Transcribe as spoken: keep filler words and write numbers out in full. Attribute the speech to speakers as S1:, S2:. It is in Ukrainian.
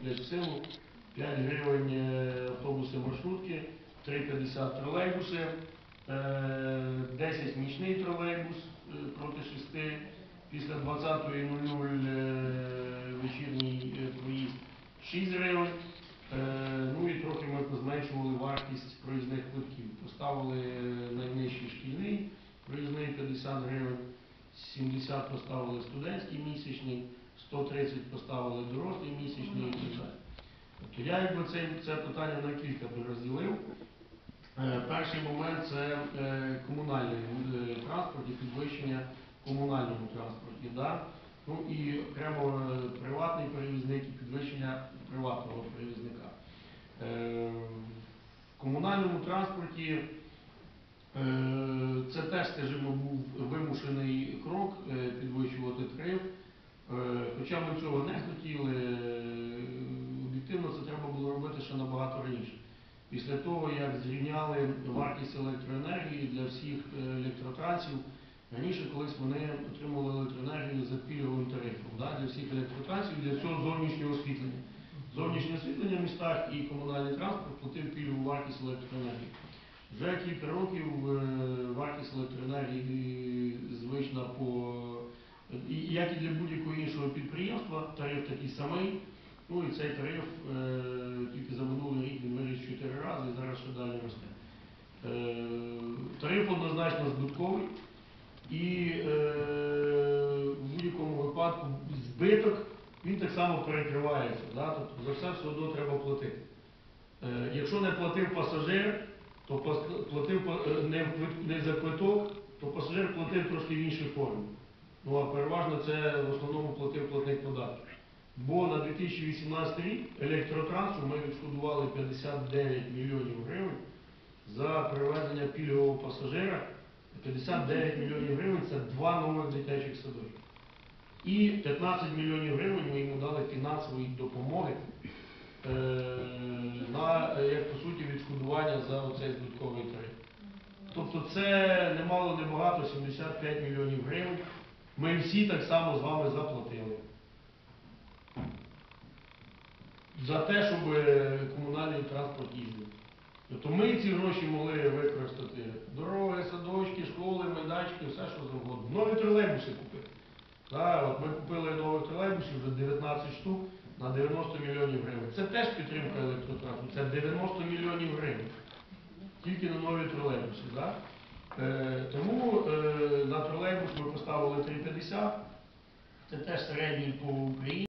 S1: вступлять в силу. п'ять гривень автобуси маршрутки, три п'ятдесят тролейбуси, десять нічний тролейбус проти шести, після двадцятої вечірній проїзд шість гривень. Ну і трохи ми позменшували вартість проїзних квитків. Поставили найнижчий шкільний проїзний п'ятдесят гривень, сімдесят поставили студентський місячний, сто тридцять поставили дорослий місячний і так далі. Тобто я якби це, це питання на кілька би розділив. Перший момент – це комунальний транспорт і підвищення в комунальному транспорті. Да? Ну і окремо приватний перевізник і підвищення приватного перевізника. В комунальному транспорті це теж, скажімо, був вимушений крок підвищувати тариф. Хоча ми цього не хотіли, об'єктивно це треба було робити ще набагато раніше. Після того, як зрівняли вартість електроенергії для всіх електротрансів, раніше колись вони отримували електроенергію за пільговим тарифом, да, для всіх електротрансів, для цього зовнішнього освітлення. Зовнішнє освітлення в містах і комунальний транспорт платив пільгову вартість електроенергії. Вже кілька років вартість електроенергії звична по, як і для будь-якого іншого підприємства, тариф такий самий. Ну і цей тариф е, тільки за минулий рік він виріс чотири рази і зараз ще далі росте. Е, тариф однозначно збитковий і е, в будь-якому випадку збиток він так само перекривається. Да? Тобто за все все одно треба платити. Е, якщо не платив пасажир, то платив не, не за квиток, то пасажир платив трошки в іншій формі. Ну а переважно це в основному платив платник податків. Бо на дві тисячі вісімнадцятий рік електротрансу ми відшкодували п'ятдесят дев'ять мільйонів гривень за перевезення пільгового пасажира. п'ятдесят дев'ять мільйонів гривень – це два нових дитячих садочки. І п'ятнадцять мільйонів гривень ми йому дали фінансової допомоги е, на, як по суті, відшкодування за оцей збитковий тариф. Тобто це немало небагато, сімдесят п'ять мільйонів гривень. Ми всі так само з вами заплатили за те, щоб комунальний транспорт їздив. Тобто ми ці гроші могли використати дороги, садочки, школи, майданчики, все що завгодно. Нові тролейбуси купити. Так, от ми купили нових тролейбусів, вже дев'ятнадцять штук на дев'яносто мільйонів гривень. Це теж підтримка електротранспорту, це дев'яносто мільйонів гривень. Тільки на нові тролейбуси. Так? Е, тому е, на тролейбус ми поставили три п'ятдесят, це теж середній по Україні.